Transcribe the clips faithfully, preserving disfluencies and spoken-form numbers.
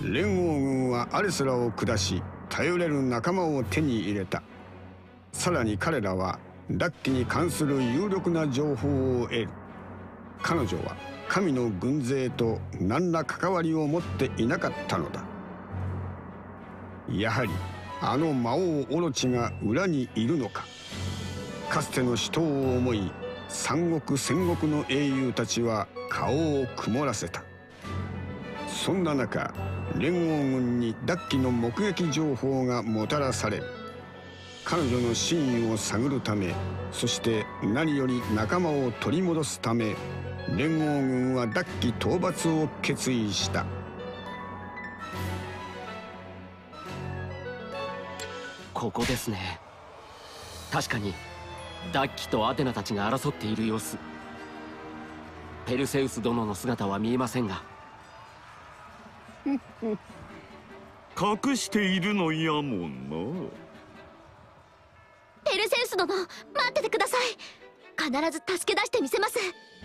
連合軍はアレスらを下し、頼れる仲間を手に入れた。さらに彼らはダッキに関する有力な情報を得る。彼女は神の軍勢と何ら関わりを持っていなかったのだ。やはりあの魔王オロチが裏にいるのか。かつての死闘を思い、三国戦国の英雄たちは顔を曇らせた。そんな中、連合軍にダッキの目撃情報がもたらされる。彼女の真意を探るため、そして何より仲間を取り戻すため、連合軍はダッキ討伐を決意した。 ここですね。確かにダッキとアテナたちが争っている様子。ペルセウス殿の姿は見えませんが。 隠しているのやもんな。 ペルセウス殿、待っててください。必ず助け出してみせます。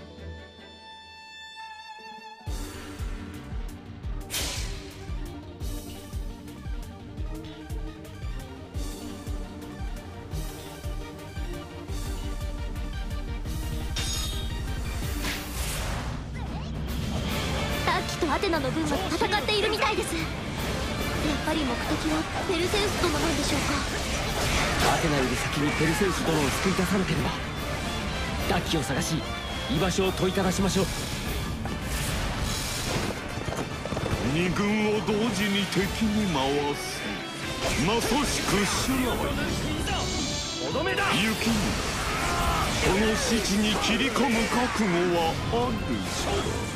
アテナの軍は戦っているみたいです。やっぱり目的はペルセウス殿なんでしょうか。 アテナより先にペルセウス殿を救い出さなければ。ダッキを探し、居場所を問いただしましょう。 二軍を同時に敵に回す、まさしく修羅に雪にこの死地に切り込む覚悟はあるしか。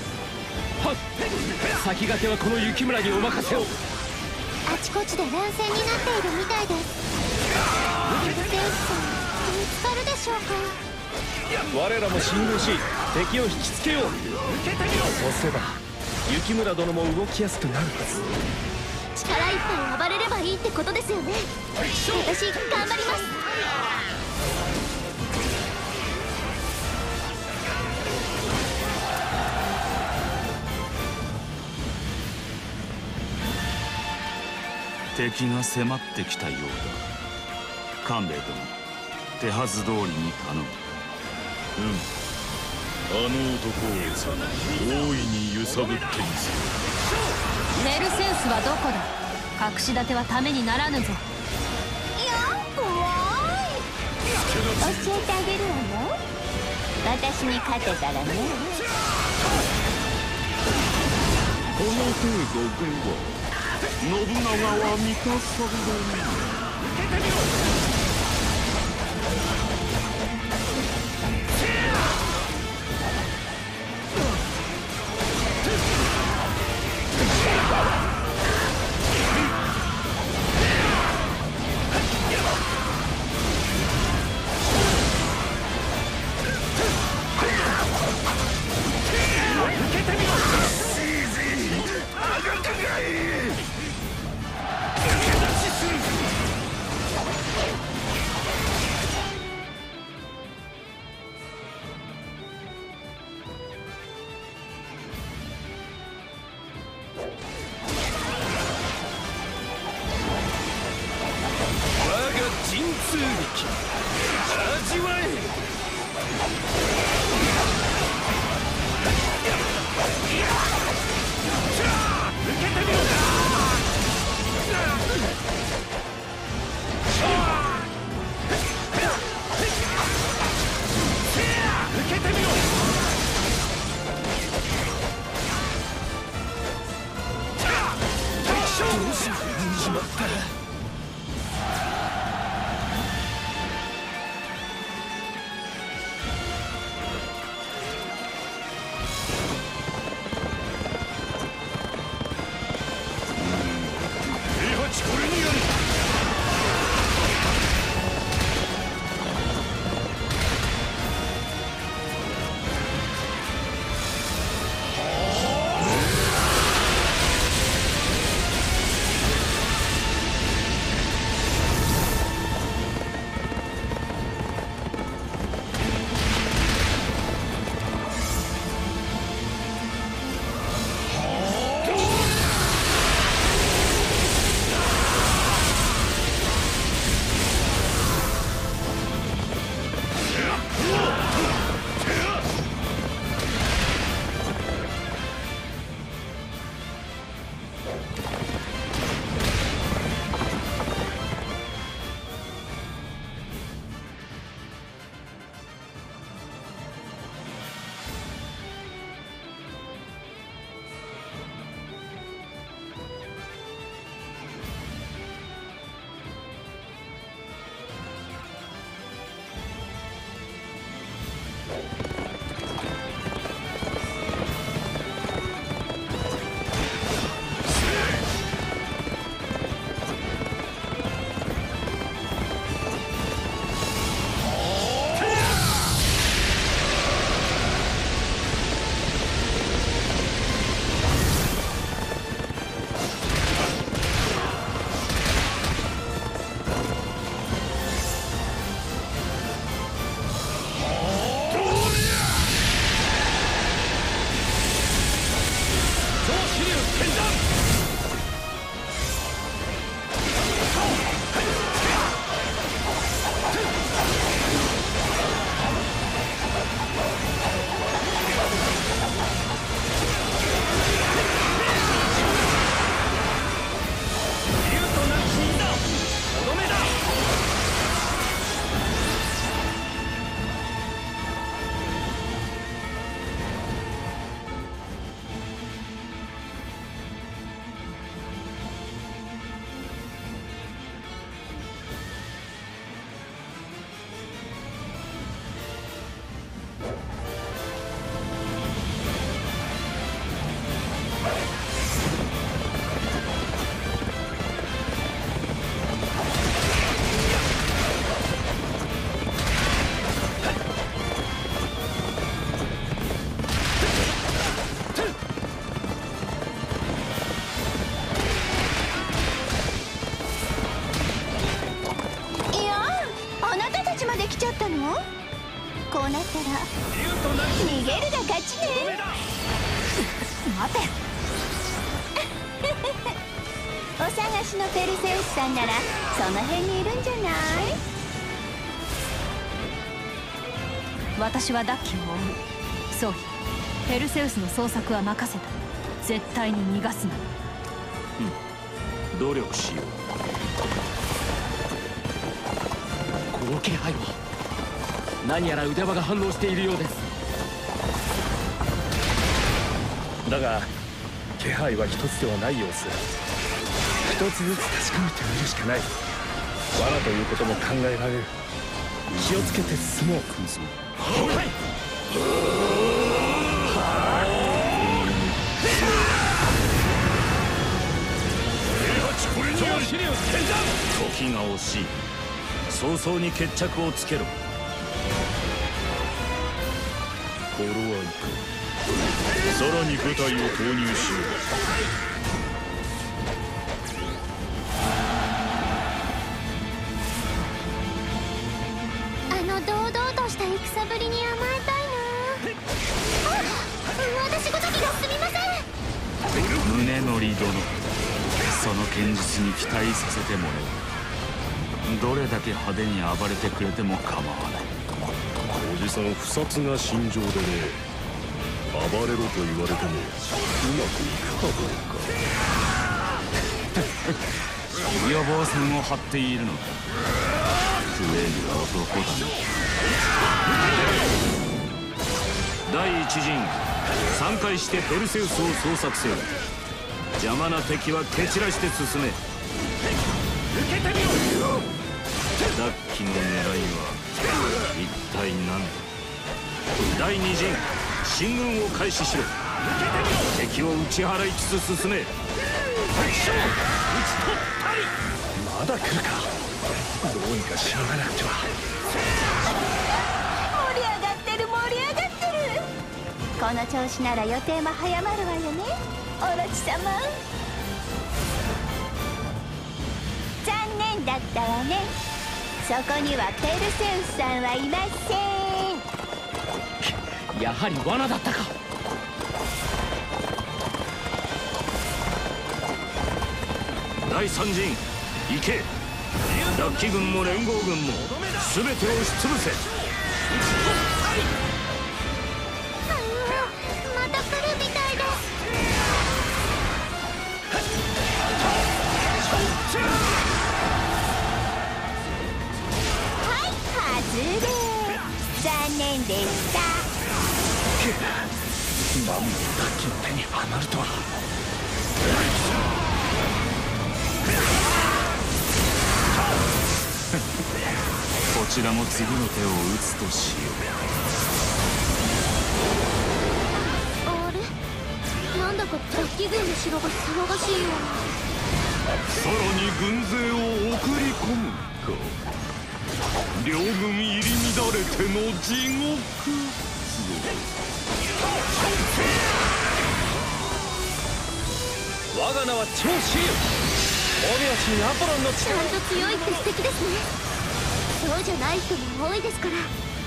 先駆けはこの雪村にお任せを。 あちこちで乱戦になっているみたいです。ペルセウスさん見つかるでしょうか。 我らも進軍し敵を引きつけよう。そうすれば雪村殿も動きやすくなるはず。 力いっぱい暴れればいいってことですよね。私頑張ります。 敵が迫ってきたようだ。官兵衛殿、手はず通りに頼む。うん、あの男を大いに揺さぶってみせる。 ペルセウスはどこだ。隠し立てはためにならぬぞ。いや、怖い。 教えてあげるわよ。私に勝てたらね。 この程度では信長は満たされる。 うなったら逃げるが勝ちね。待てお探しのペルセウスさんならその辺にいるんじゃない？ 私はダッキを追う。そう、ペルセウスの捜索は任せた。絶対に逃がすな。 うん、努力しよう。 この気配は何やら腕輪が反応しているようです。 だが気配は一つではない様子。一つずつ確かめてみるしかない。罠ということも考えられる。気をつけて進もう。はい。 時が惜しい。早々に決着をつけろ。フォロワー行く。さらに部隊を投入しよう。 堂々とした戦ぶりに甘えたいな。あ、私ごときがすみません。 宗則殿、その剣術に期待させてもらう。どれだけ派手に暴れてくれても構わない。 おじさん不殺が心情でね、暴れろと言われてもうまくいくかどうか。 予防線を張っているのだ。食える男だね。第一陣、散開してペルセウスを捜索せよ。邪魔な敵は蹴散らして進め。ダッキの狙いは一体何だ。第二陣、進軍を開始しろ。敵を打ち払いつつ進め。 まだ来るか。どうにかしのがなくては。 盛り上がってる盛り上がってる。この調子なら予定も早まるわよね、オロチ様。残念だったわね。そこにはペルセウスさんはいません。 やはり罠だったか。 第三陣、行け。ダッキ軍も連合軍も全てを押しつぶせ。 あのまた来るみたいです。はい、外れ。残念でした。 マンもダッキの手にはまるとは。 こちらも次の手を打つとしよう。あれ、なんだかダッキ軍の城が騒がしいような。 さらに軍勢を送り込むか。両軍入り乱れての地獄。 我が名は長州。大名神アポロンの力。 ちゃんと強いって素敵ですね。そうじゃない人も多いですから。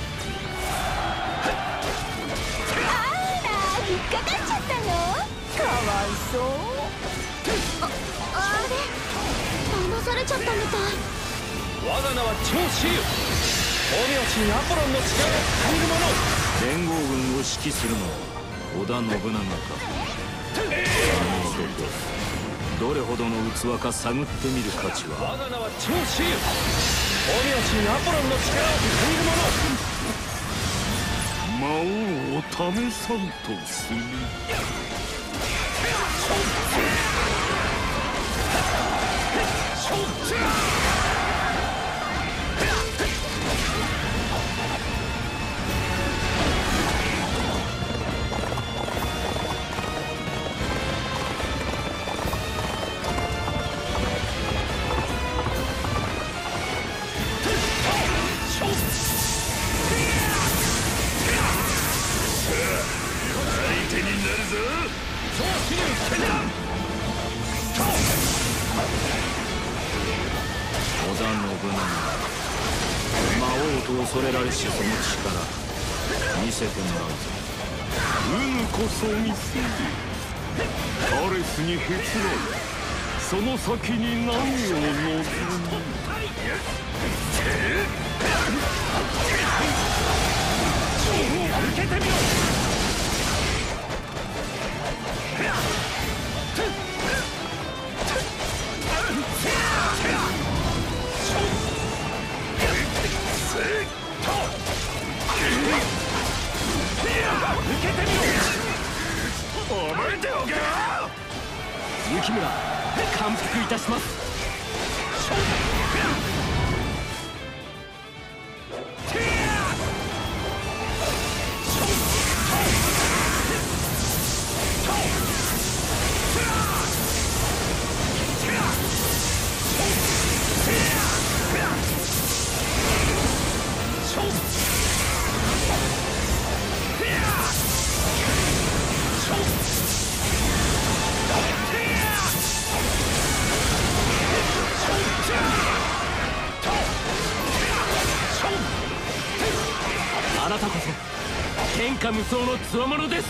あら、引っかかっちゃったの。かわいそう。あ、あれ、騙されちゃったみたい。 我が名は長州。大名神アポロンの力を借りる者。 連合軍を指揮するのは織田信長か。あの男、どれほどの器か探ってみる価値は。 我が名は長州。大名神アポロンの力を借りる者。 魔王を試さんとする。織田信長、魔王と恐れられしその力、 見せてもらうぞ。有無こそ見せる。アレスにへつらい、その先に何を望む。受けてみろ。覚えておけよ。 雪村、感服いたします。あなたこそ天下無双の強者です。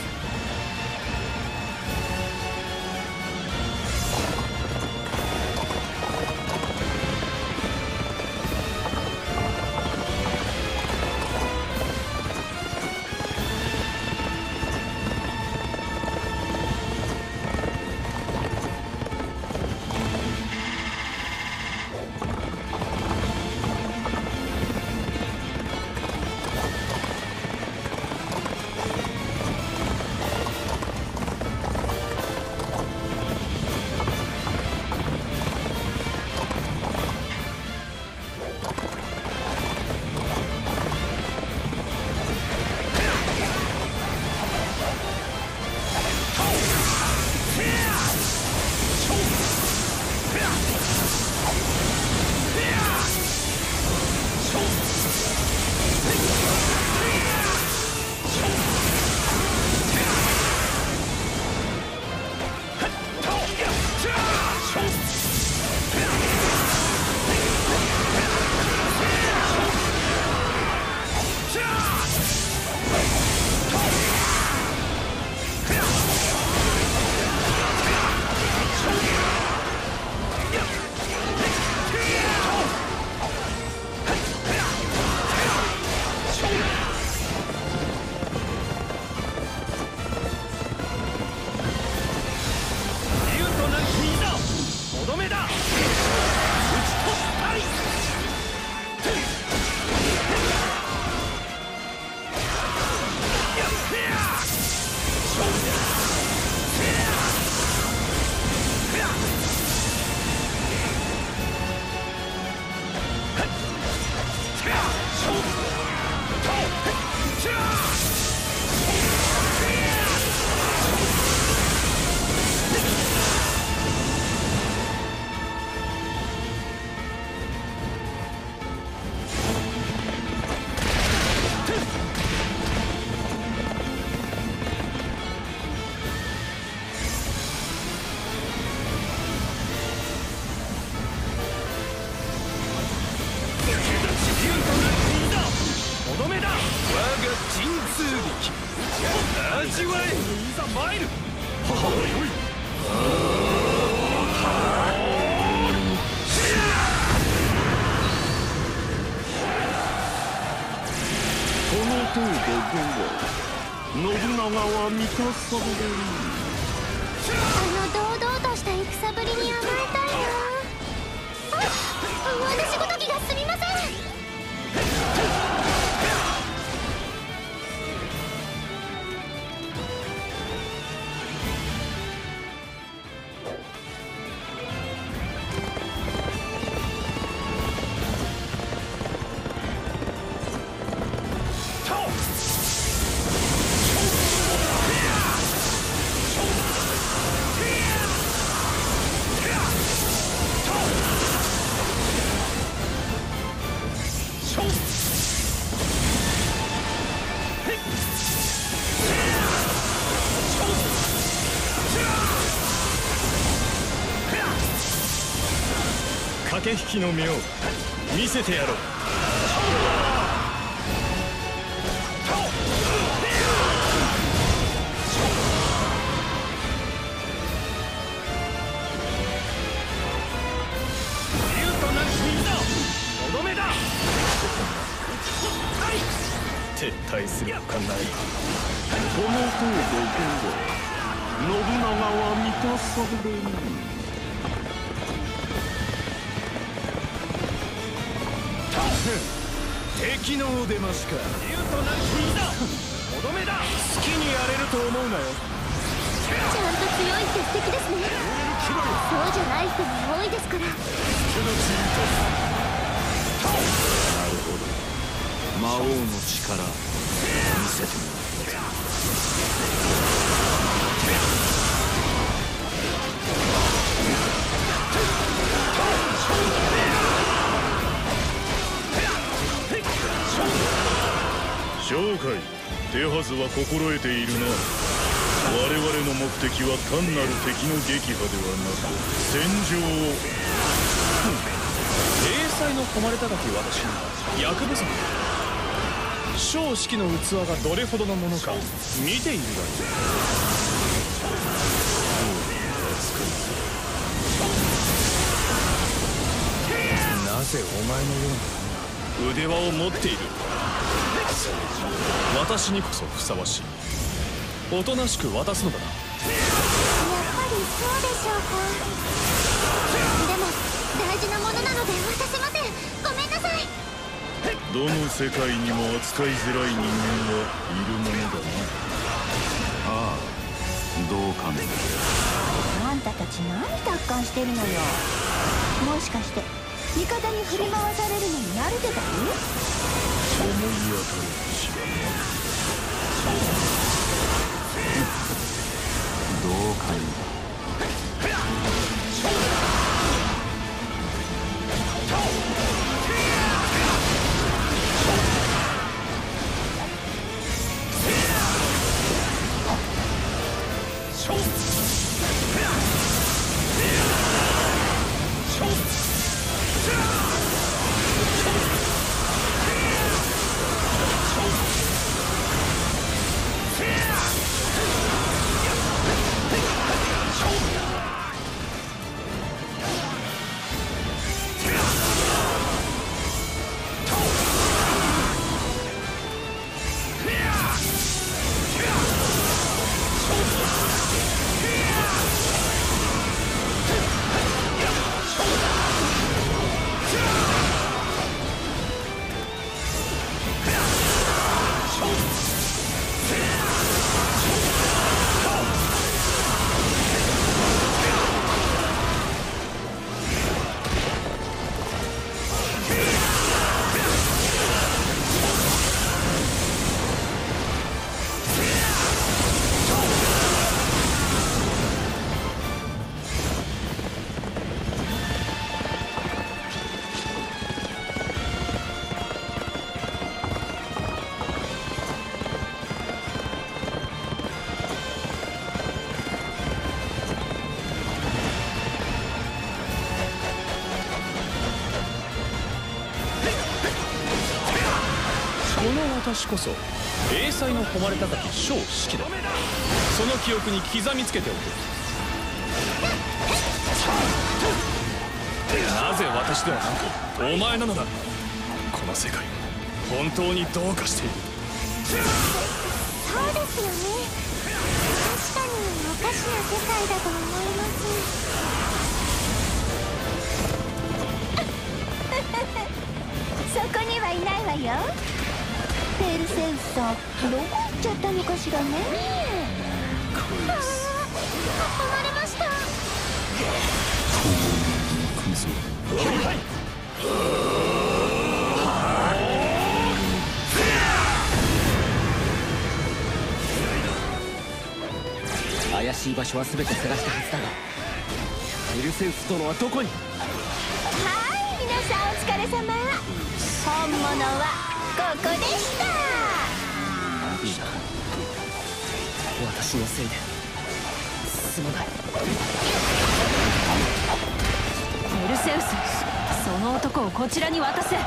信長は満たされる。 あの堂々とした戦ぶりに甘えたいな。あ、私ごときがすみません。 駆け引きの妙見せてやろう。 撤退するほかない。 この程度で信長は満たされる。 敵の出ましか。竜となるいざとどめだ。好きにやれると思うなよ。 ちゃんと強いって素敵ですね。そうじゃない人も多いですから。 なるほど、魔王の力見せてもらう。 紹介、手はずは心得ているな。我々の目的は単なる敵の撃破ではなく戦場を。 英才の誉れ高き私には役不足だ。小式の器がどれほどのものか見ているだろう。なぜお前のような腕輪を持っている。私にこそふさわしい。おとなしく渡すのだな。 やっぱりそうでしょうか。でも大事なものなので渡せません。ごめんなさい。 どの世界にも扱いづらい人間はいるものだな。 ああ、どうかね。 あんたたち何達観してるのよ。もしかして味方に振り回されるのに慣れてたり。 思い当たる節はどうかね。 私こそ英才の誉れ高き小式だ。その記憶に刻みつけておく。なぜ私ではなくお前なのだ。この世界本当にどうかしている。 そうですよね。確かにおかしな世界だと思います。そこにはいないわよ。ペルセウスさん、どこ行っちゃったのかしらね。ああ、離れました。 怪しい場所は全て探したはずだが、ペルセウス殿はどこに。 はい、皆さんお疲れ様。本物はここでした。 いいな、私のせいですまない。 ペルセウス、その男をこちらに渡せ。いや、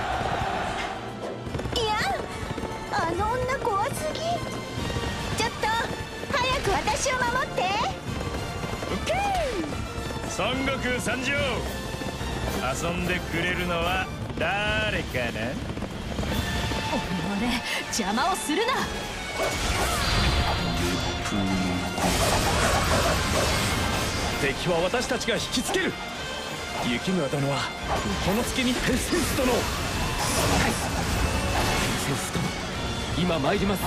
あの女怖すぎ。ちょっと早く私を守って。 孫悟空参上。遊んでくれるのは誰かな。 俺邪魔をするな。 敵は私たちが引きつける。雪村殿はこの隙にペルセウス殿を。 ペルセウス殿、今参ります。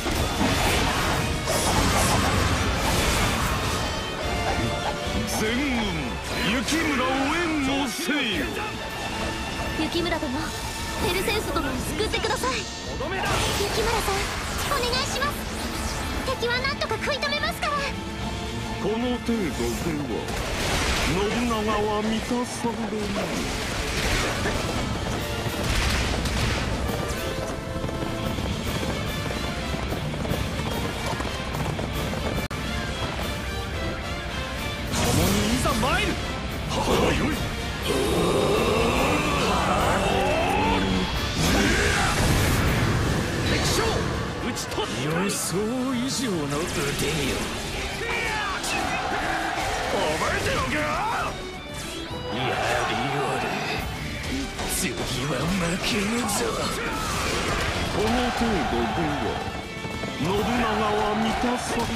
全軍雪村を援護せよ。 雪村殿、ペルセウス殿を救ってください。雪村さん、お願いします。敵は何とか食い止めますから。 この程度では信長は満たされない。 共にいざ参る。はよい。敵将討ち取っ予想以上の腕よ。覚えてろか。やりよる。次は負けぬぞ。 この程度では信長は満たされない。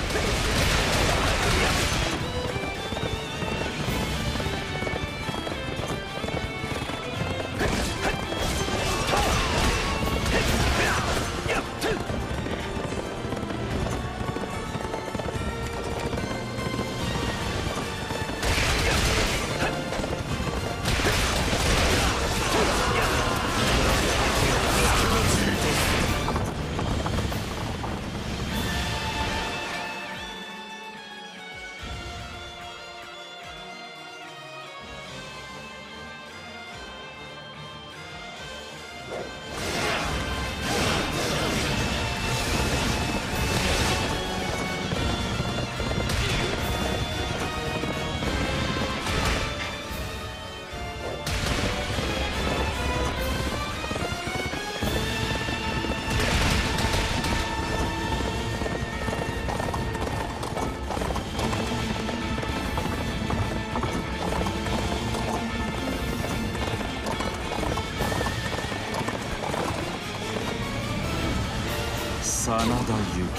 真田幸村、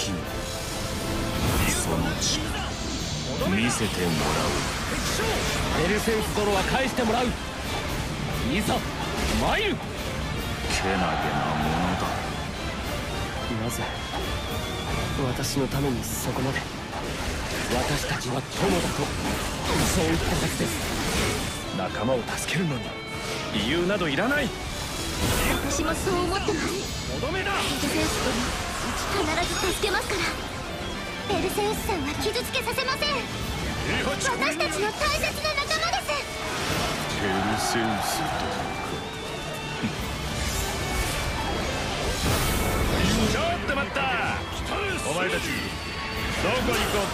その力見せてもらペルセウス殿は返してもらう。いざ参る。 う。けなげなものだ。 なぜ私のためにそこまで。私たちは友だとそう言ったはずです。 仲間を助けるのに理由などいらない。 私もそう思ってます。 とどめだ。 ペルセウス殿、必ず助けますから。ペルセウスさんは傷つけさせません。私たちの大切な仲間です。 ペルセウス殿か。 ちょっと待った。お前たちどこ行こ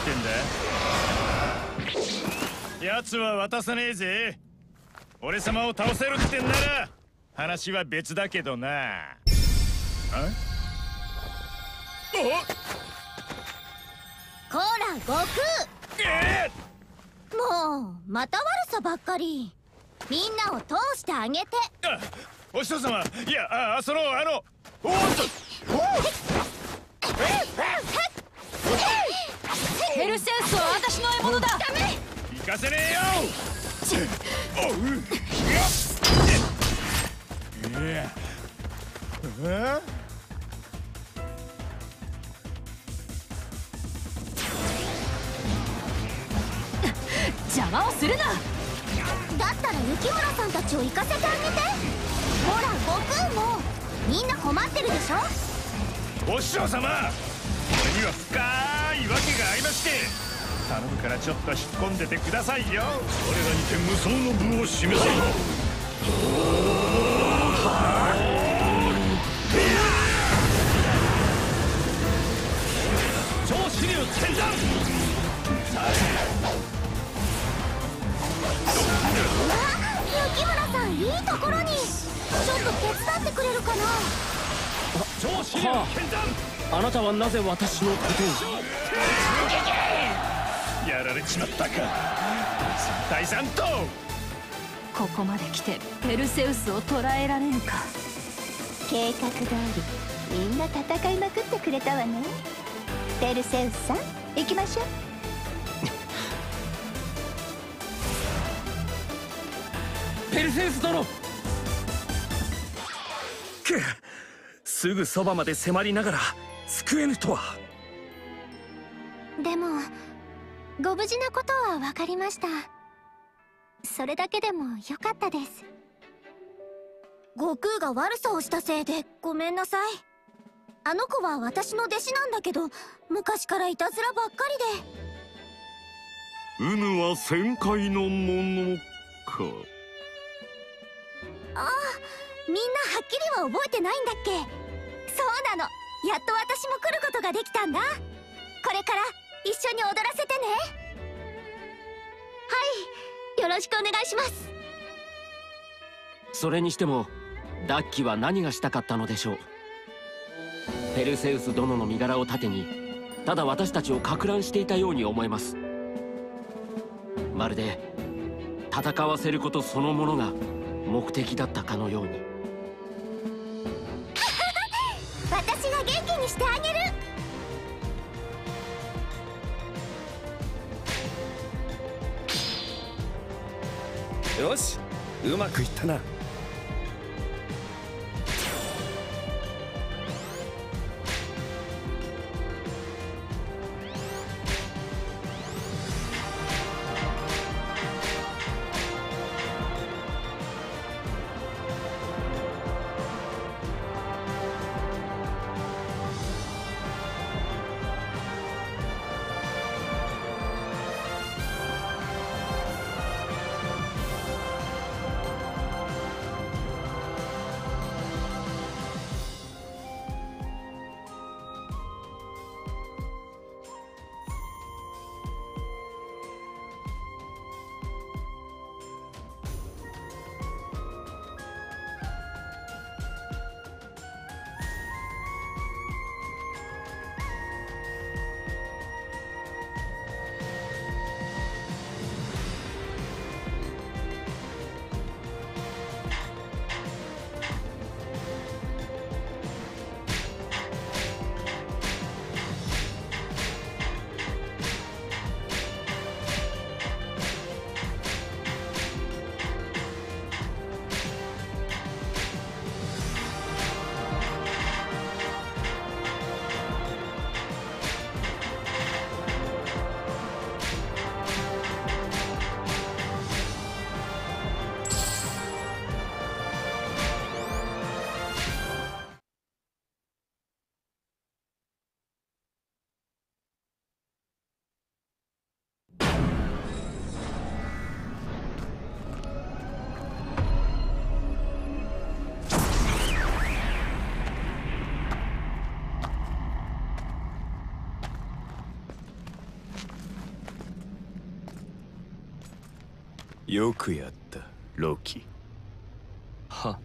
うってんだ。奴は渡さねえぜ。俺様を倒せるってんなら話は別だけどな。あこら悟空、 えもうまた悪さばっかり。みんなを通してあげて。 あ、お師匠様、いや、あ、そのあのおっとペルセウスは私の獲物だ。 行かせねえよ。おういや、え邪魔をするな。 だったら雪村さんたちを行かせてあげて。ほら悟空もみんな困ってるでしょ。 お師匠様、俺には深いわけがありまして、頼むからちょっと引っ込んでてくださいよ。俺らにて無双の武を示せ。 超支流剣断。 雪村さん、いいところに。ちょっと手伝ってくれるかな。 超支流剣断。 あなたはなぜ私のことを。 やられちまったか大三頭。 ここまで来てペルセウスを捕らえられるか。 計画通りみんな戦いまくってくれたわね。ペルセウスさん、行きましょう。 ペルセウス殿。 くっ、すぐそばまで迫りながら救えぬとは。 でもご無事なことは分かりました。それだけでもよかったです。悟空が悪さをしたせいでごめんなさい。あの子は私の弟子なんだけど、昔からいたずらばっかりで。 うぬは旋回のものか。 ああ、みんなはっきりは覚えてないんだっけ。そうなの、やっと私も来ることができたんだ。これから一緒に踊らせてね。はい、よろしくお願いします。 それにしてもダッキは何がしたかったのでしょう。ペルセウス殿の身柄を盾にただ私たちをかく乱していたように思えます。まるで戦わせることそのものが目的だったかのように。 私が元気にしてあげる。 よし、うまくいったな。 よくやったロキ。 は。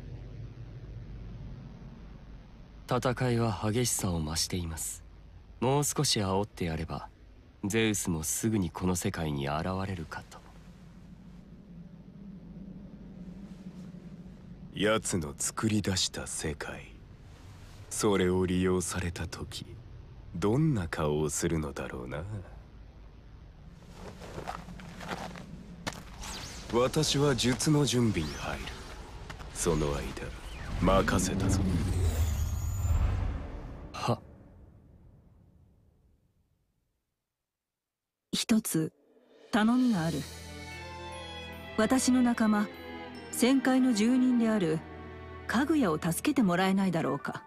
戦いは激しさを増しています。もう少し煽ってやればゼウスもすぐにこの世界に現れるかと。 奴の作り出した世界、それを利用された時どんな顔をするのだろうな。私は術の準備に入る。その間任せたぞ。 は。 一つ頼みがある。私の仲間旋回の住人であるかぐやを助けてもらえないだろうか。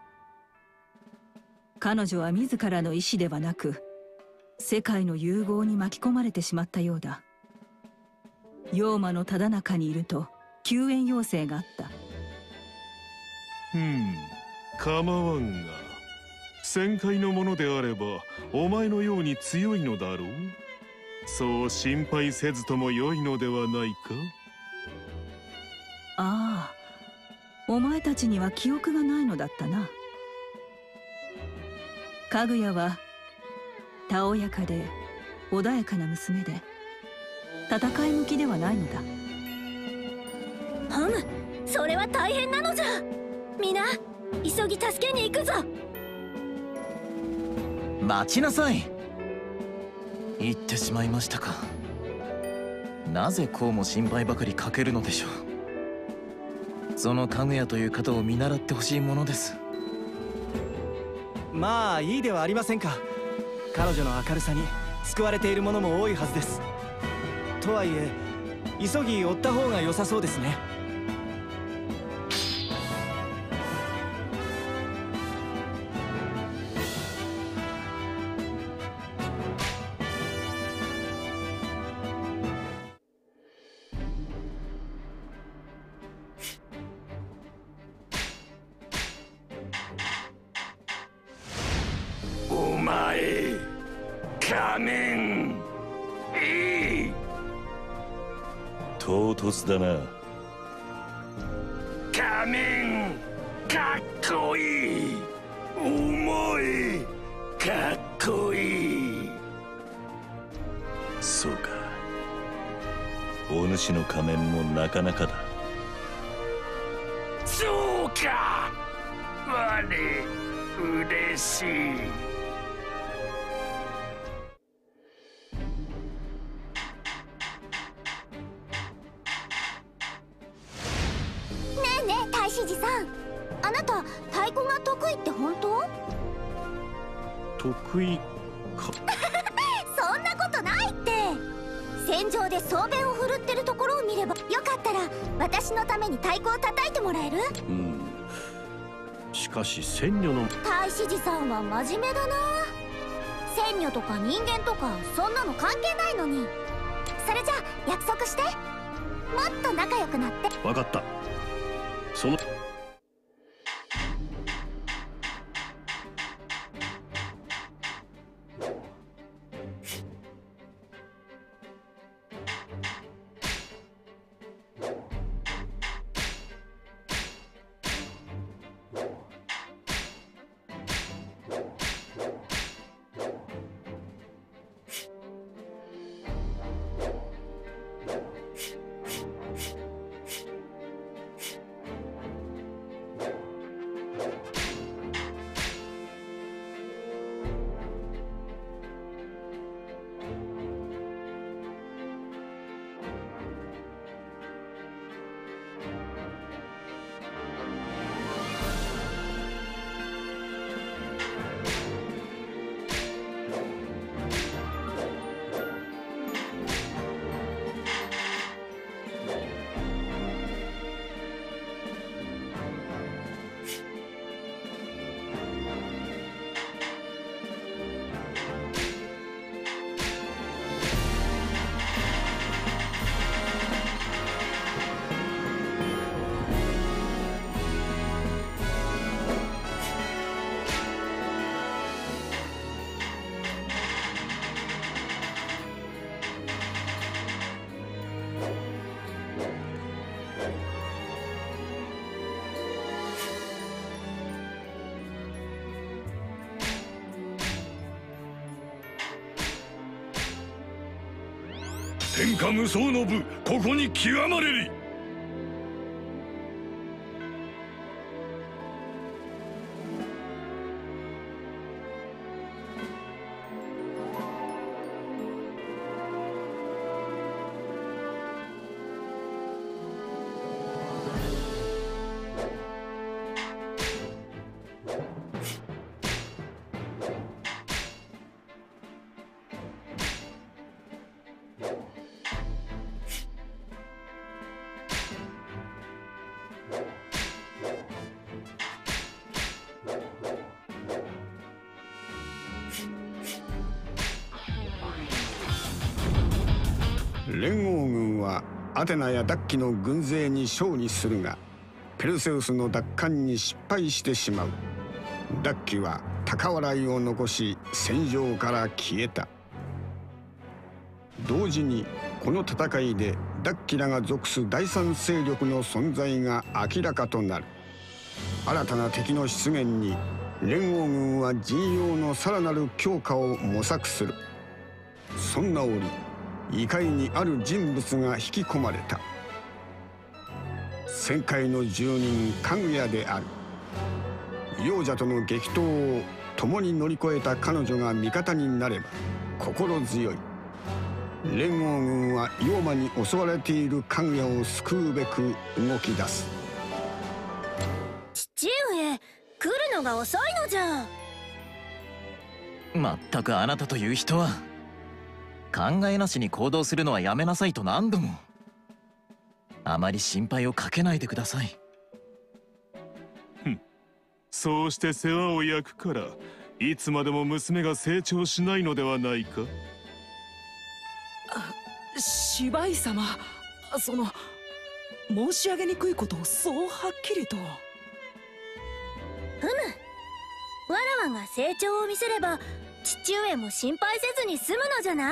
彼女は自らの意志ではなく世界の融合に巻き込まれてしまったようだ。妖魔のただ中にいると救援要請があった。 うん構わんが、旋回のものであればお前のように強いのだろう。そう心配せずともよいのではないか。 ああ、お前たちには記憶がないのだったな。かぐやはたおやかで穏やかな娘で戦い向きではないのだ。 ハム、それは大変なのじゃ。皆急ぎ助けに行くぞ。 待ちなさい。言ってしまいましたか。なぜこうも心配ばかりかけるのでしょう。そのかぐやという方を見習ってほしいものです。 まあいいではありませんか。彼女の明るさに救われている者も多いはずです。とはいえ急ぎ追った方が良さそうですね。 お前仮面いい。唐突だな。仮面かっこいい。重いかっこいい。そうか、お主の仮面もなかなかだ。そうか、我嬉しい。 太子寺さん、あなた太鼓が得意って本当？ 得意かそんなことないって。戦場で総弁を振るってるところを見れば、よかったら私のために太鼓を叩いてもらえる？ うん、しかし仙女の太子寺さんは真面目だな。仙女とか人間とかそんなの関係ないのに。それじゃあ約束して、もっと仲良くなって。 分かった。その天下無双の部、ここに極まれり。 連合軍はアテナやダッキの軍勢に勝利するが、ペルセウスの奪還に失敗してしまう。ダッキは高笑いを残し戦場から消えた。同時にこの戦いでダッキらが属す第三勢力の存在が明らかとなる。新たな敵の出現に連合軍は陣容のさらなる強化を模索する。そんな折、異界にある人物が引き込まれた。旋回の住人かぐやである。 幼者との激闘を共に乗り越えた彼女が味方になれば心強い。連合軍は妖魔に襲われているかぐやを救うべく動き出す。 父上、来るのが遅いのじゃ。 まったくあなたという人は考えなしに行動するのはやめなさいと何度も。あまり心配をかけないでください。 ふん、そうして世話を焼くからいつまでも娘が成長しないのではないか。 芝居様、その申し上げにくいことをそうはっきりと。 ふむ、わらわが成長を見せれば父上も心配せずに済むのじゃな。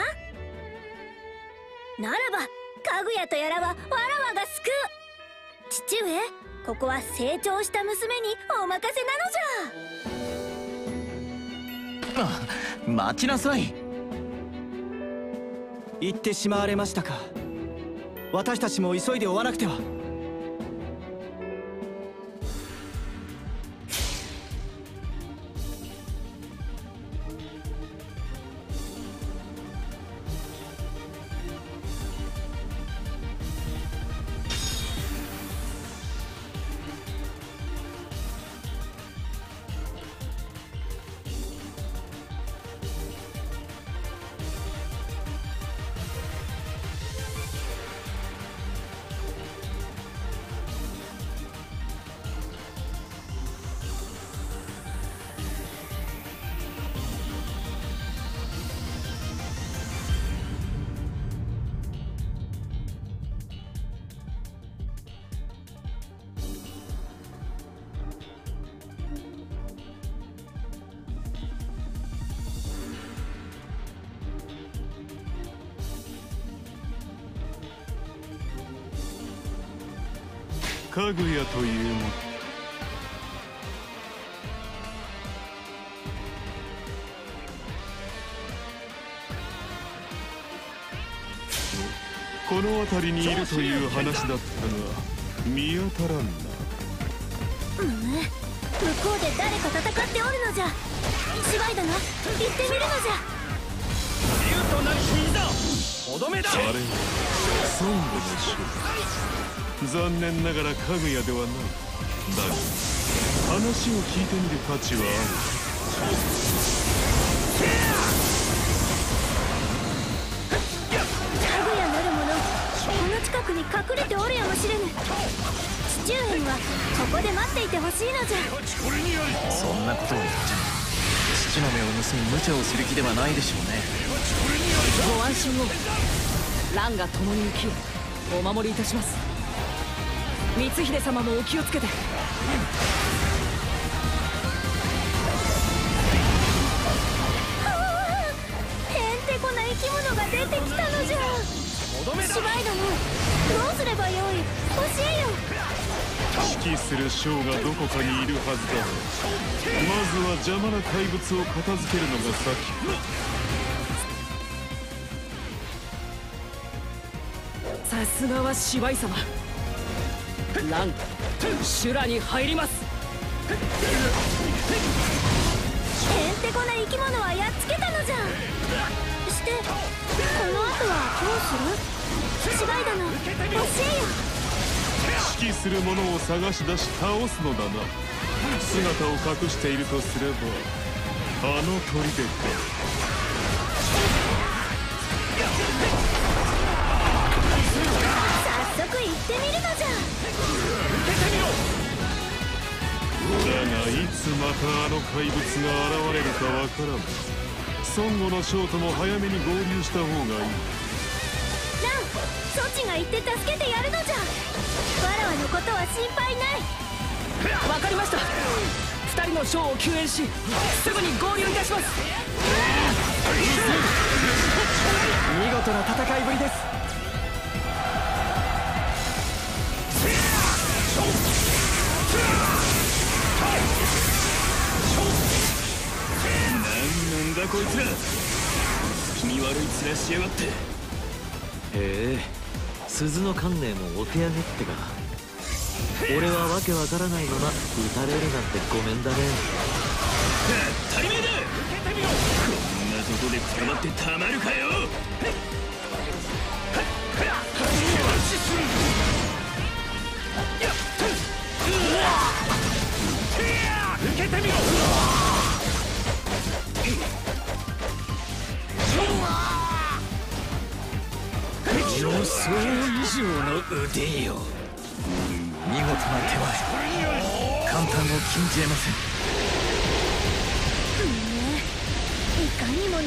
ならばかぐやとやらはわらわが救う。父上、ここは成長した娘にお任せなのじゃ。 あ、待ちなさい。 行ってしまわれましたか。私たちも急いで追わなくては。 かぐやというもの、この辺りにいるという話だったが見当たらんな。 むむ、向こうで誰か戦っておるのじゃ。芝居殿、行ってみるのじゃ。 竜となる君だ、とどめだ。 あれは孫悟の書。残念ながらかぐやではない。だが話を聞いてみる価値はある。 かぐやなる者、この近くに隠れておるやもしれぬ。父上にはここで待っていてほしいのじゃ。 そんなことを言っちゃ父の目を盗み無茶をする気ではないでしょうね。 ご安心を。蘭が共に生きお守りいたします。光秀様もお気をつけて。 へんてこな生き物が出てきたのじゃ。芝居殿、どうすればよい、教えよ。 指揮する将がどこかにいるはずだ。まずは邪魔な怪物を片付けるのが先。 さすがは芝居様。蘭、修羅に入ります。 へんてこな生き物はやっつけたのじゃ。してこの後はどうする？芝居殿、教えよ。 指揮する者を探し出し倒すのだな。姿を隠しているとすればあの砦か。 早速行ってみるのじゃ。 だがいつまたあの怪物が現れるかわからん。孫悟の将とも早めに合流した方がいい。 ラン、そちが行って助けてやるのじゃ。わらわのことは心配ない。 わかりました。二人の将を救援しすぐに合流いたします。 見事な戦いぶりです。 なんだこいつら、気味悪い面しやがって。へえ、鈴の観念もお手上げってか。 俺はわけわからないまま撃たれるなんてごめんだね。 当たり前だ。こんなとこでくたばってたまるかよ。受けてみろ。 予想以上の腕よ。見事な手前、簡単を禁じ得ません。 くねえ、いかにも。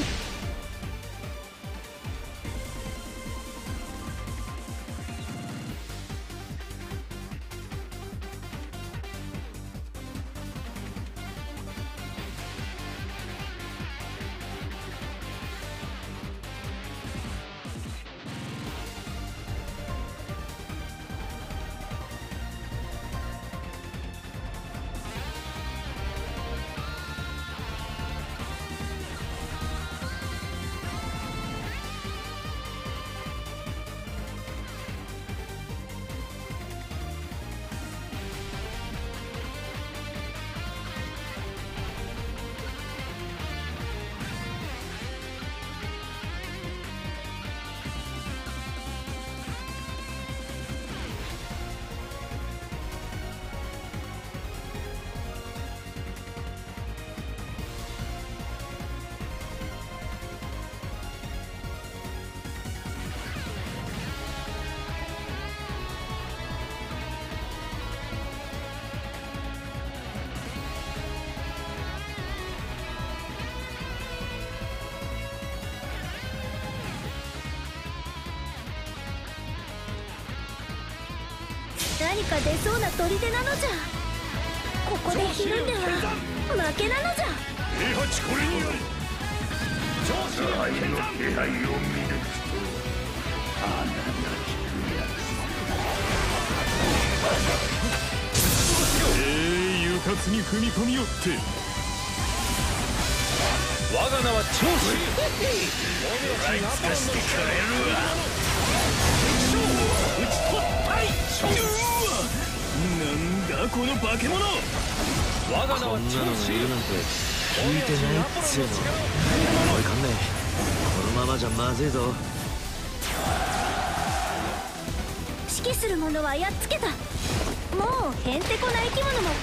何か出そうな砦なのじゃ。ここでひるんでは負けなのじゃ。 平八これにより上司の気配を見るとあなたきく約束。ええー、迂闊に踏み込みよって。 我が名は長州。食らいつかしてくれるわ。討ち取ったい。なんだこの化け物。我が名は長州。こんなのがいるなんて聞いてないっつうの。おいかんねえ、このままじゃまずいぞ。 指揮する者はやっつけた。もうへんてこな生き物も。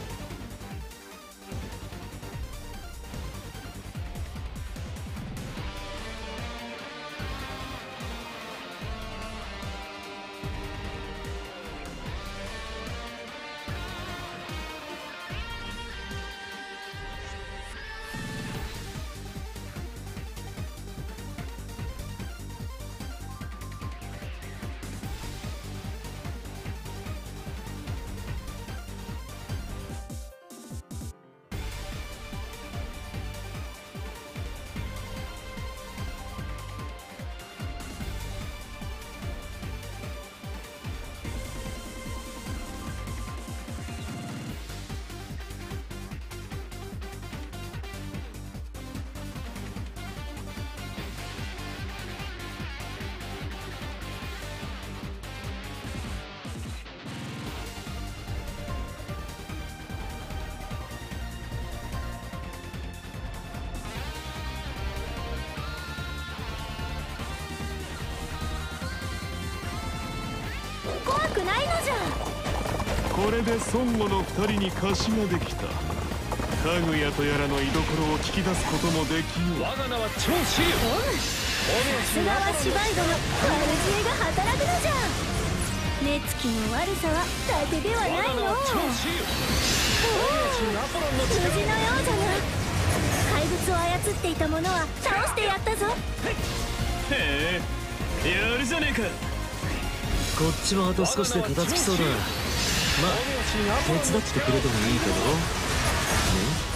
怖くないのじゃ。 これで孫悟の二人に貸しができた。かぐやとやらの居所を聞き出すこともできよう。 我が名は長州。 おむ。さすがは芝居殿、悪知恵が働くのじゃ。目つきの悪さはだてではないの。おお、無事のようじゃな。怪物を操っていた者は倒してやったぞ。 へえ、やるじゃねえか。 こっちもあと少しで片付きそうだ。まあ手伝ってくれてもいいけどね。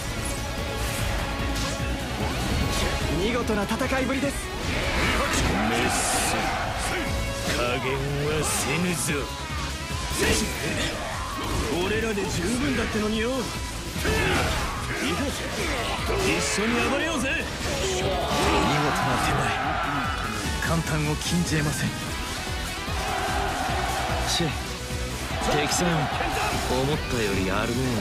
見事な戦いぶりです。 メス加減はせぬぞ。俺らで十分だってのによ。一緒に暴れようぜ。 見事な手前、簡単を禁じ得ません。 シェ敵さん思ったよりやるね。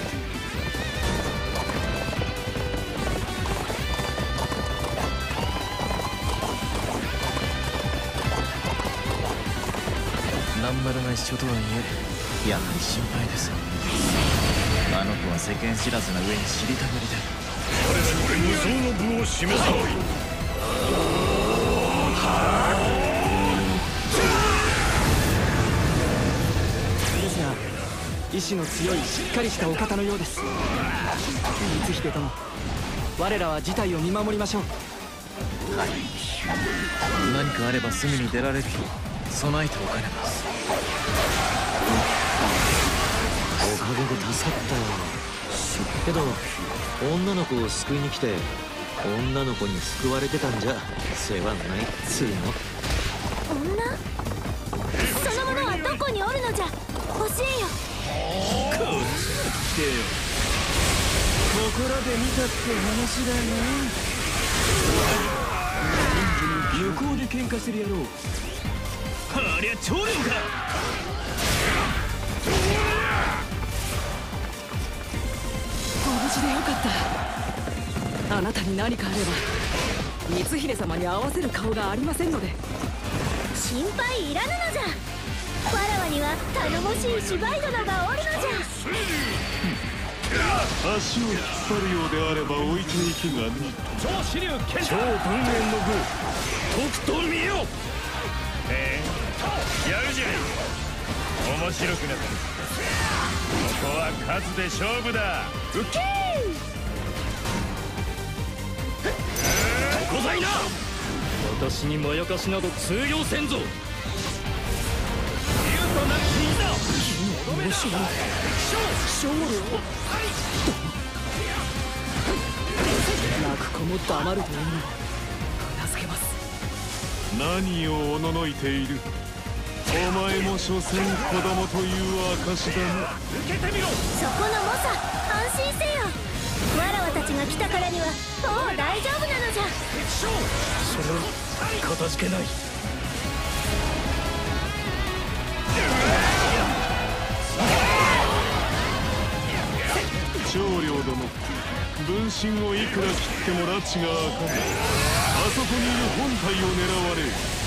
なんまるな一緒とはいえやはり心配です。あの子は世間知らずな上に知りたがりで、 我らに無双の武を示そう。 ですが意志の強いしっかりしたお方のようです。光秀殿、我らは事態を見守りましょう。 はい、何かあればすぐに出られるよう備えておかねば。 おかげで助かったよ。けど女の子を救いに来て女の子に救われてたんじゃ世話ないっつうの。 女？そのものはどこにおるのじゃ、教えよ。 こっち来てよ。ここらで見たって話だよね。向こうで喧嘩してる野郎。ありゃ長領か。 ご無事でよかった。あなたに何かあれば光秀様に合わせる顔がありませんので。 心配いらぬのじゃ。わらわには頼もしい芝居殿がおるのじゃ。 足を引っ張るようであれば置いていきがね。 超支流剣超文面の具とくと見よ。 ええ、やるじゃい。面白くなった。ここは数で勝負だ。ウッキーございな。私にまやかしなど通用せんぞ。竜となきいざ。面白い。勝負。泣く子も黙るというのを助けます。 何をおののいている。お前も所詮子供という証だな。 受けてみろ。そこの猛者、安心せよ。わらわたちが来たからにはもう大丈夫なのじゃ。 それはかたじけない。 長領殿、分身をいくら切っても拉致が開かない。あそこにいる本体を狙われる。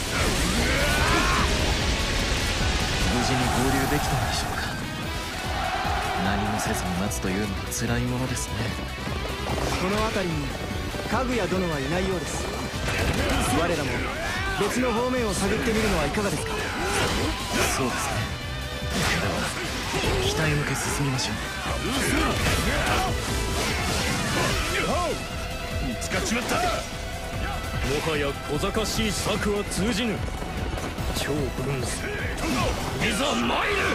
無事に合流できたのでしょうか。何もせずに待つというのは辛いものですね。 この辺りにかぐや殿はいないようです。我らも別の方面を探ってみるのはいかがですか。 そうですね。では北へ向け進みましょう。 見つかっちまった。 もはや小賢しい策は通じぬ。超分子いざ参る。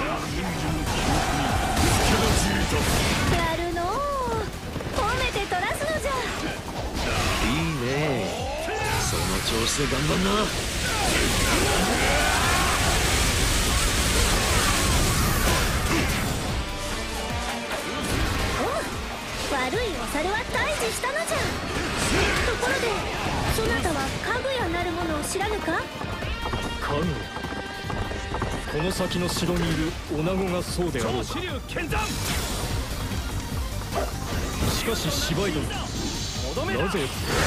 やるのう。褒めて取らすのじゃ。 いいね。その調子で頑張んな。 悪いお猿は退治したのじゃ。ところでそなたはかぐやなるものを知らぬか。 かぐや、この先の城にいる女子がそうであろうか。しかし芝居殿、なぜおもりのような真似を。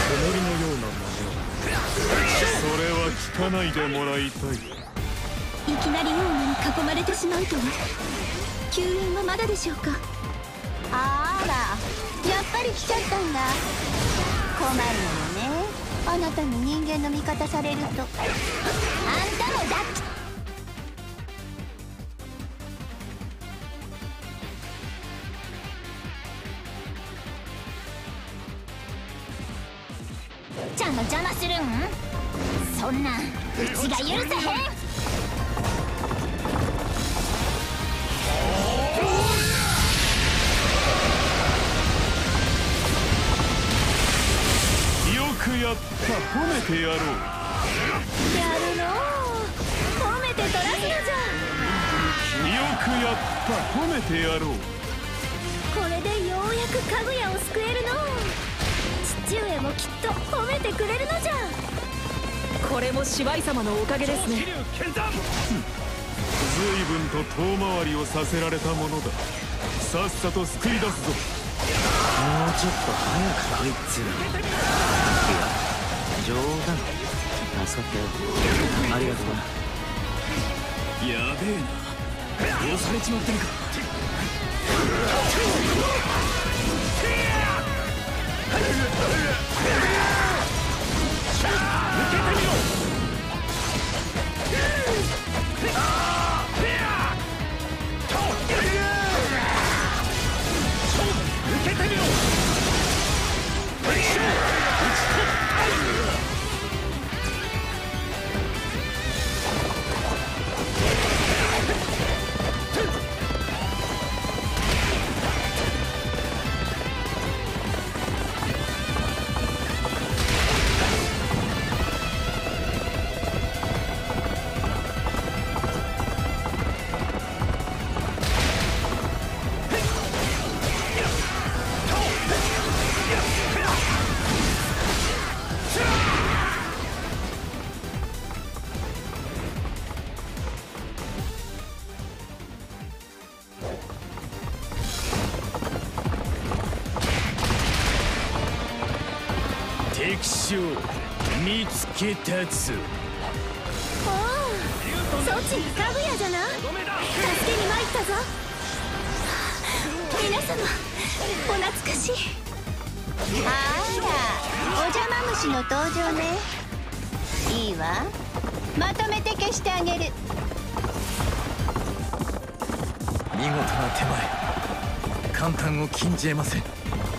それは聞かないでもらいたい。 いきなり女に囲まれてしまうとは。救援はまだでしょうか。あら、やっぱり来ちゃったんだ。困るのよね、あなたに人間の味方されると。あんたもだっちゃんの邪魔するん。そんなんうちが許せへん。 よくやった。褒めてやろう。 やるのう。褒めて取らすのじゃ。 よくやった。褒めてやろう。 これでようやくかぐやを救えるのう。父上もきっと褒めてくれるのじゃ。 これも芝居様のおかげですね。 随分と遠回りをさせられたものだ。さっさと救い出すぞ。 もうちょっと早く来いっつうの。いや冗談。助かったよ。ありがとうな。 やべえな、押されちまってるか。受けてみろ。受けてみろ。敵将見つけたぞ。 おお、そっちかぐやじゃな。助けに参ったぞ。皆様お懐かしい。 あら、お邪魔虫の登場ね。いいわ、まとめて消してあげる。 見事な手前、簡単を禁じえません。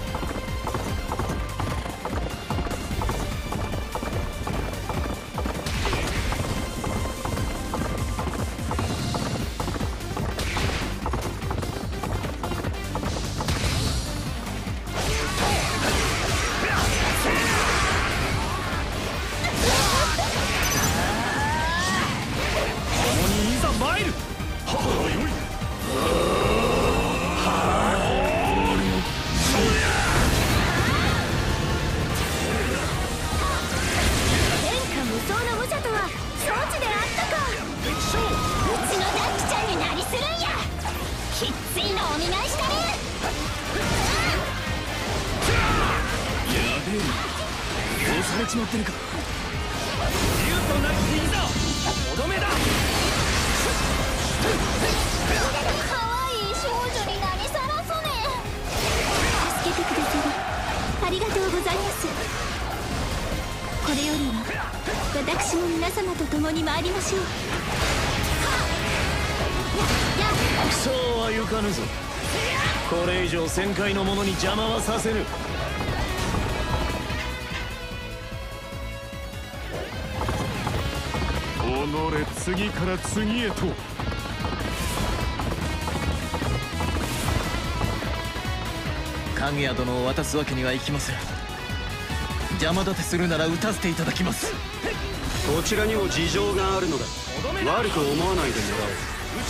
これ以上旋回の者に邪魔はさせぬ。 己次から次へと。 影谷殿を渡すわけにはいきません。邪魔立てするなら撃たせていただきます。 こちらにも事情があるのだ。悪く思わないでもらおう。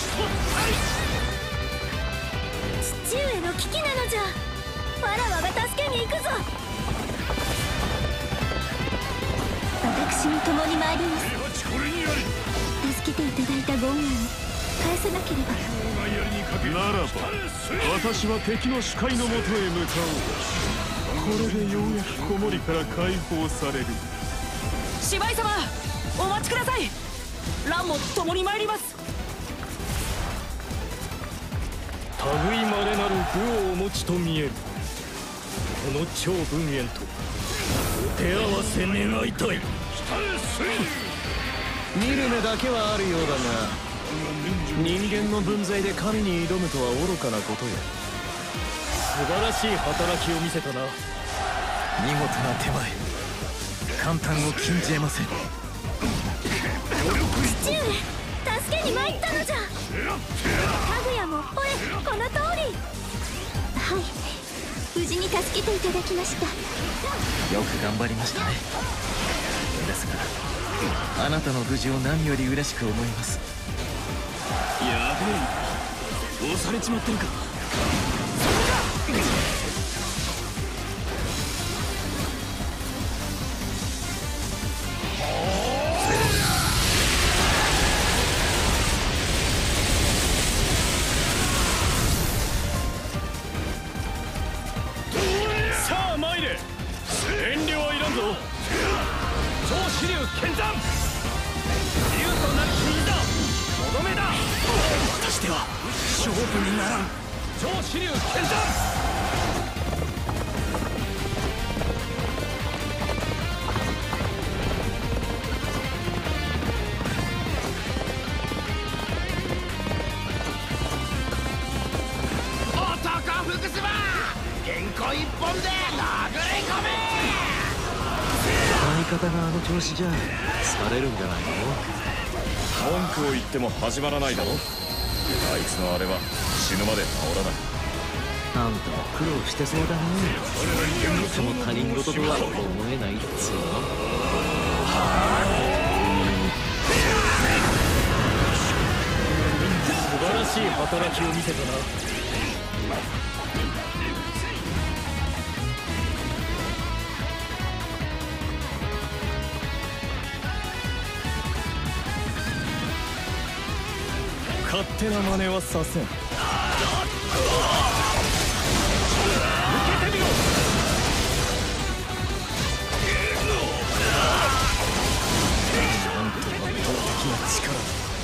父上の危機なのじゃ。わらわが助けに行くぞ。私も共に参ります。助けていただいたご恩を返さなければ。 ならば私は敵の視界のもとへ向かおう。これでようやく子守から解放される。 芝居様、お待ちください。蘭も共に参ります。 類まれなる武をお持ちと見える。この超文燕とお手合わせ願いたい。 見る目だけはあるようだが、人間の分際で神に挑むとは愚かなことよ。 素晴らしい働きを見せたな。 見事な手前、簡単を禁じえません。 父上、助けに参ったのじゃ。かぐやもほれこの通り。はい、無事に助けていただきました。 よく頑張りましたね。ですがあなたの無事を何より嬉しく思います。 やべえ、押されちまってるか。 支流剣山、竜となる君だ。とどめだ。 私では勝負にならん。 超支流剣山。 一本で殴り込め。 相方があの調子じゃ疲れるんじゃないの。 文句を言っても始まらないだろ。あいつのあれは死ぬまで治らない。 あんたは苦労してそうだね。その他人事とは思えないっつうの。 素晴らしい働きを見せたな。勝手な真似はさせん。受けてみろ。なんと圧倒的な力。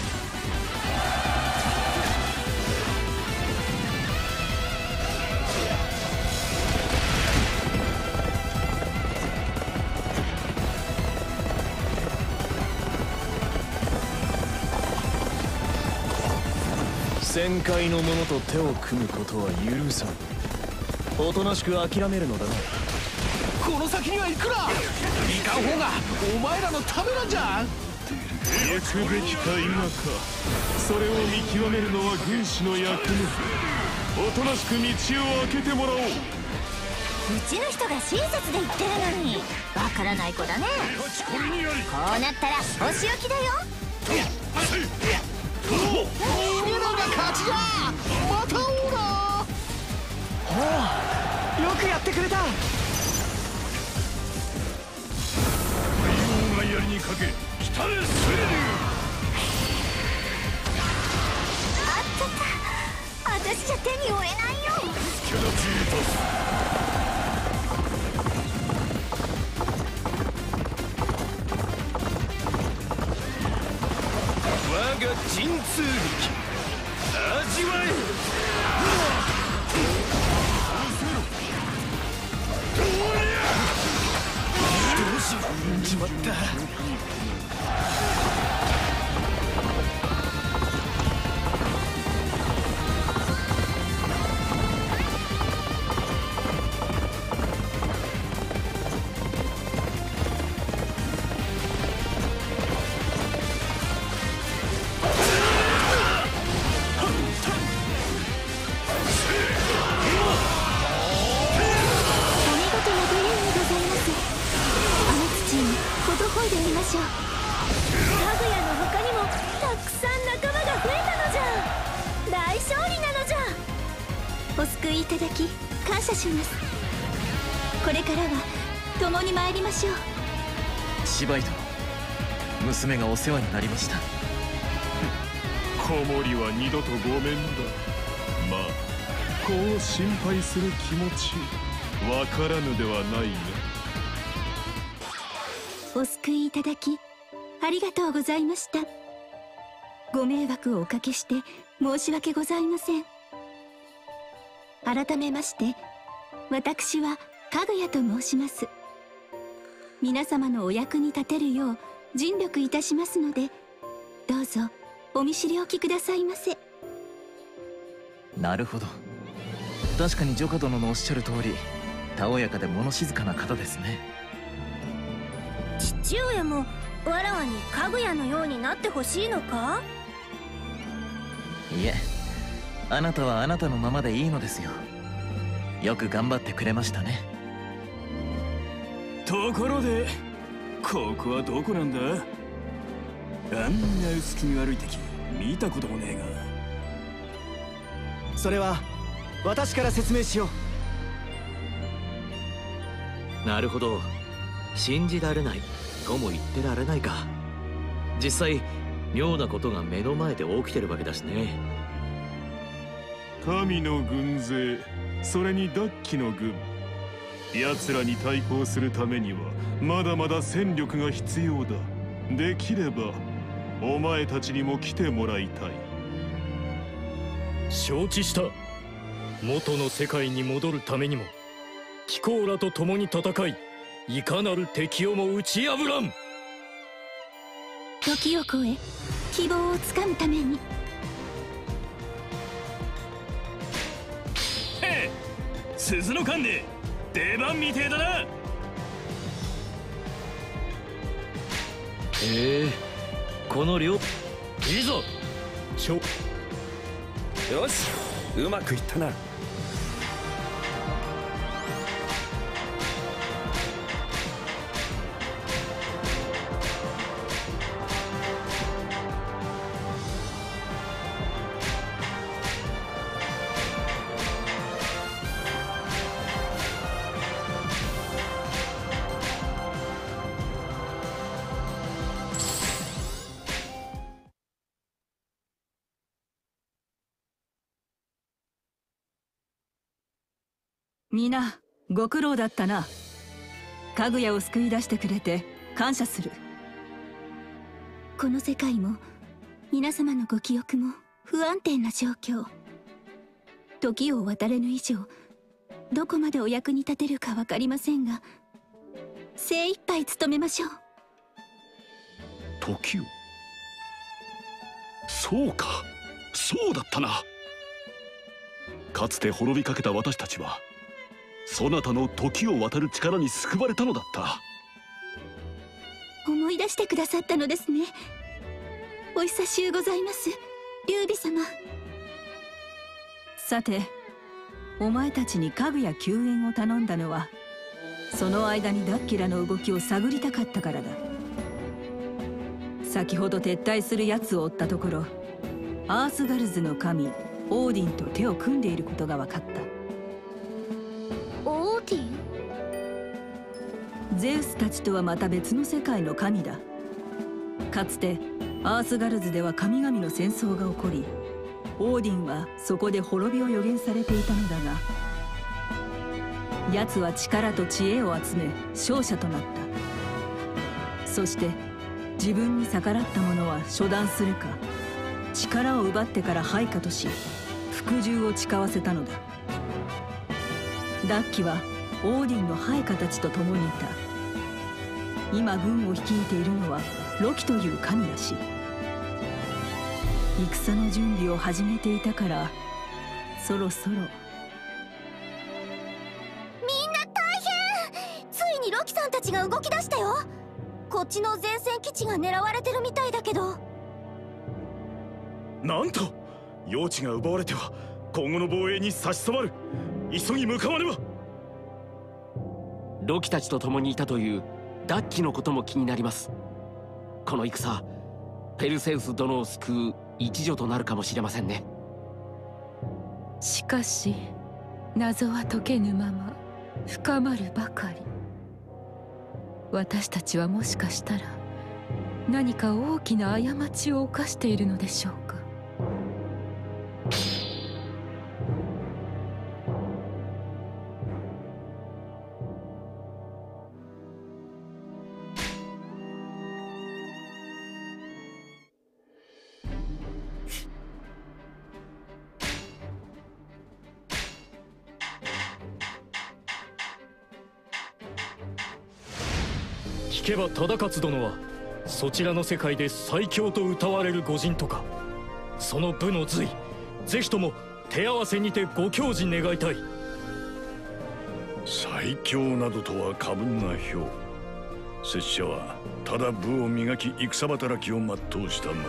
旋回の者と手を組むことは許さん。おとなしく諦めるのだな。 この先には行くな。行かん方がお前らのためなんじゃ。 行くべきか否か、それを見極めるのは軍師の役目。おとなしく道を開けてもらおう。うちの人が親切で言ってるのにわからない子だね。こうなったらお仕置きだよ。 俺らが勝ちだ。またオーラ。 おお、よくやってくれた。 太陽が槍にかけ北へ攻める。 あっちゃった。私じゃ手に負えないよ。 スキャラジータス。 我が神通力味わえ。どうし踏んじまった。 お救いいただき感謝します。これからは共に参りましょう。 芝居と娘がお世話になりました。 子守は二度とごめんだ。まあ子を心配する気持ちわからぬではないが。 お救いいただきありがとうございました。ご迷惑をおかけして申し訳ございません。改めまして私はかぐやと申します。皆様のお役に立てるよう尽力いたしますので、どうぞお見知りおきくださいませ。 なるほど。確かにジョカ殿のおっしゃる通り、たおやかで物静かな方ですね。 父上もわらわにかぐやのようになってほしいのか？ いえ、あなたはあなたのままでいいのですよ。よく頑張ってくれましたね。 ところでここはどこなんだ？あんな薄気味悪い敵見たこともねえが。それは私から説明しよう。なるほど、信じられないとも言ってられないか。実際妙なことが目の前で起きてるわけだしね。 神の軍勢、それにダッキの軍、 奴らに対抗するためにはまだまだ戦力が必要だ。できればお前たちにも来てもらいたい。 承知した。元の世界に戻るためにも貴公らと共に戦い、いかなる敵をも打ち破らん。 時を超え希望をつかむために。 へえ、鈴の間で出番みてえだな。 へえ、この量いいぞ。 ちょよし、うまくいったな。 皆ご苦労だったな。かぐやを救い出してくれて感謝する。 この世界も皆様のご記憶も不安定な状況。時を渡れぬ以上どこまでお役に立てるか分かりませんが、精一杯努めましょう。 時を、そうか、そうだったな。かつて滅びかけた私たちはそなたの時を渡る力に救われたのだった。 思い出してくださったのですね。お久しゅうございます、劉備様。 さて、お前たちに家具や救援を頼んだのはその間にダッキラの動きを探りたかったからだ。先ほど撤退する奴を追ったところ、アースガルズの神オーディンと手を組んでいることが分かった。 オーディン？ ゼウスたちとはまた別の世界の神だ。かつてアースガルズでは神々の戦争が起こり、オーディンはそこで滅びを予言されていたのだが、奴は力と知恵を集め勝者となった。そして自分に逆らった者は処断するか、力を奪ってから配下とし服従を誓わせたのだ。ダッキはオーディンの配下たちと共にいた。今軍を率いているのはロキという神らしい。戦の準備を始めていたから、そろそろ。みんな大変！ついにロキさんたちが動き出したよ。こっちの前線基地が狙われてるみたいだけど。 なんと用地が奪われては今後の防衛に差し障る。急ぎ向かわねば。 ロキたちと共にいたというダッキのことも気になります。この戦、ペルセウス殿を救う一助となるかもしれませんね。 しかし謎は解けぬまま深まるばかり。私たちはもしかしたら何か大きな過ちを犯しているのでしょうか。 聞けば忠勝殿はそちらの世界で最強と謳われる御人とか。その部の随、ぜひとも手合わせにてご教示願いたい。 最強などとは過分な評。拙者はただ武を磨き戦働きを全うしたまで。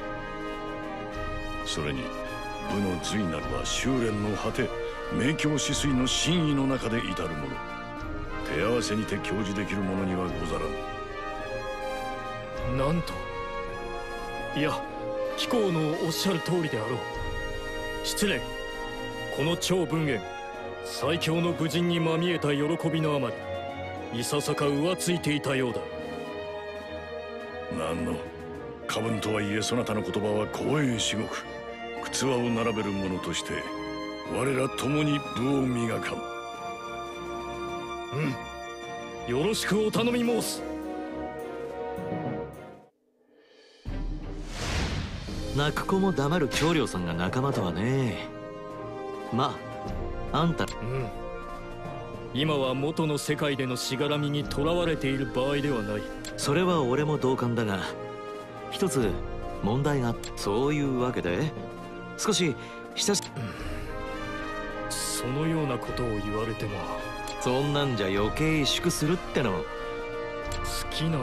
それに武の随なるは修練の果て、明鏡止水の真意の中で至るもの。手合わせにて教示できるものにはござらん。 なんと。いや、貴公のおっしゃる通りであろう。失礼。この超文言、最強の武人にまみえた喜びのあまり、いささか浮ついていたようだ。 何の過分とはいえ、そなたの言葉は光栄至極。靴輪を並べる者として我ら共に武を磨かん。 うん、よろしくお頼み申す。 泣く子も黙る長領さんが仲間とはね。まああんた、うん、 今は元の世界でのしがらみにとらわれている場合ではない。 それは俺も同感だが、一つ問題があった。そういうわけで少し親し、うん、 そのようなことを言われても。 そんなんじゃ余計萎縮するっての。好きなもの、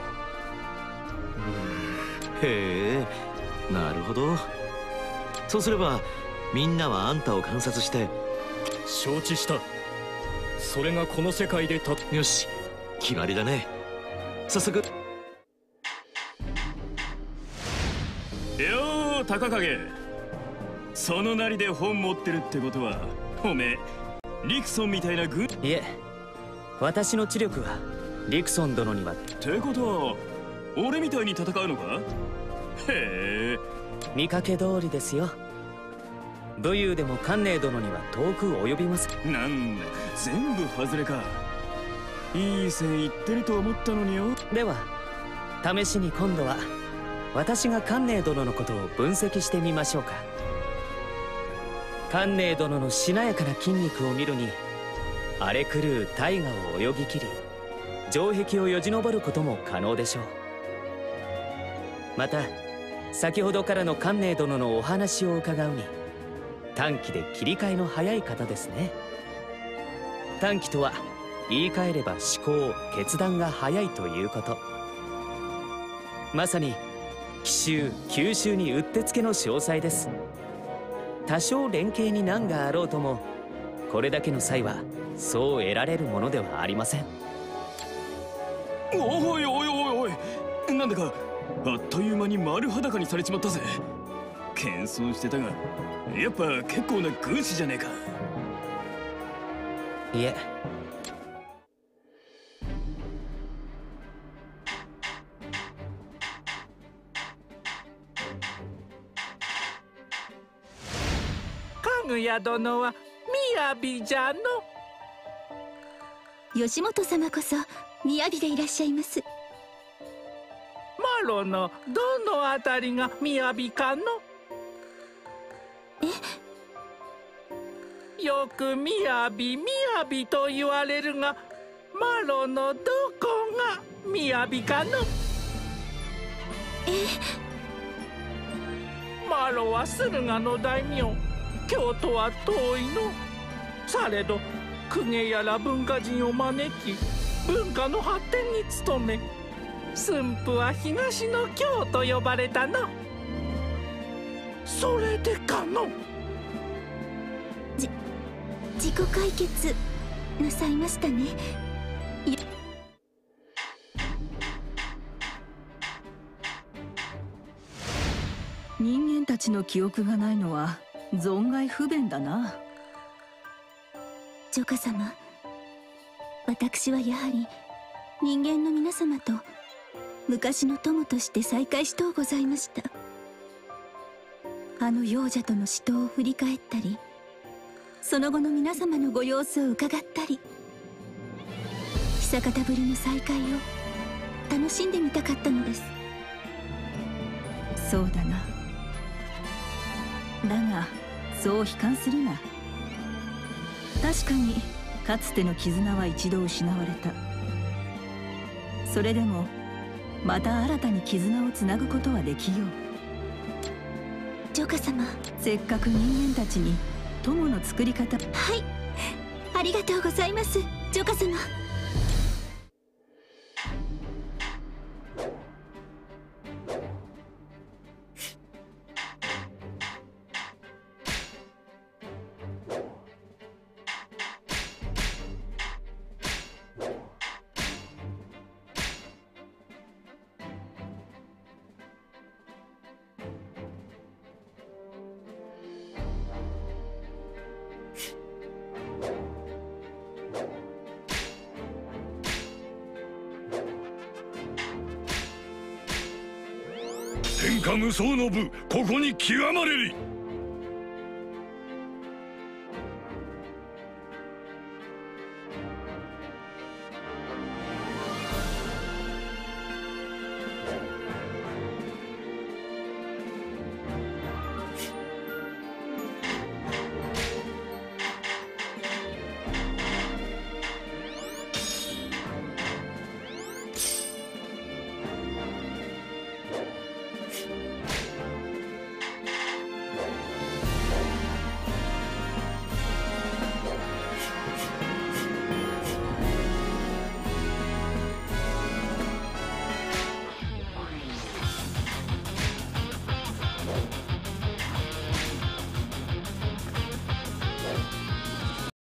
うん、へえ、なるほど。そうすればみんなはあんたを観察して。 承知した。それがこの世界でた。 よし、決まりだね。早速。よー、高影。そのなりで本持ってるってことは、おめえリクソンみたいな軍。 いえ、私の知力はリクソン殿には。 ってことは俺みたいに戦うのか。へえ、 見かけ通りですよ。武勇でも観念殿には遠く及びます。 なんだ、全部外れか。いい線いってると思ったのによ。 では試しに今度は私が観念殿のことを分析してみましょうか。観念殿のしなやかな筋肉を見るに、荒れ狂う大河を泳ぎ切り城壁をよじ登ることも可能でしょう。また先ほどからの観念殿のお話を伺うに、短気で切り替えの早い方ですね。短気とは言い換えれば思考決断が早いということ。まさに奇襲急襲にうってつけの詳細です。多少連携に難があろうとも、これだけの際はそう得られるものではありません。 おいおいおいおい、なんだかあっという間に丸裸にされちまったぜ。謙遜してたが、やっぱ結構な軍師じゃねえか。 いえ、 かぐや殿はみやびじゃの。 吉本様こそみやびでいらっしゃいます。 マロのどのあたりがみやびかの。 え、 よくみやびみやびと言われるが、マロのどこがみやびかの。 え、 マロは駿河の大名、京都は遠いの。されど公家やら文化人を招き、文化の発展に努め、駿府は東の京と呼ばれたの。それでかの。 じ自己解決なさいましたね。 人間たちの記憶がないのは存外不便だな。 ジョカ様、私はやはり人間の皆様と昔の友として再会しとうございました。あの幼者との死闘を振り返ったり、その後の皆様のご様子を伺ったり、久方ぶりの再会を楽しんでみたかったのです。 そうだな。だがそう悲観するな。確かにかつての絆は一度失われた。それでもまた新たに絆をつなぐことはできよう。 ジョカ様、 せっかく人間たちに友の作り方。 はい、ありがとうございます、ジョカ様。 天下無双の部、ここに極まれり。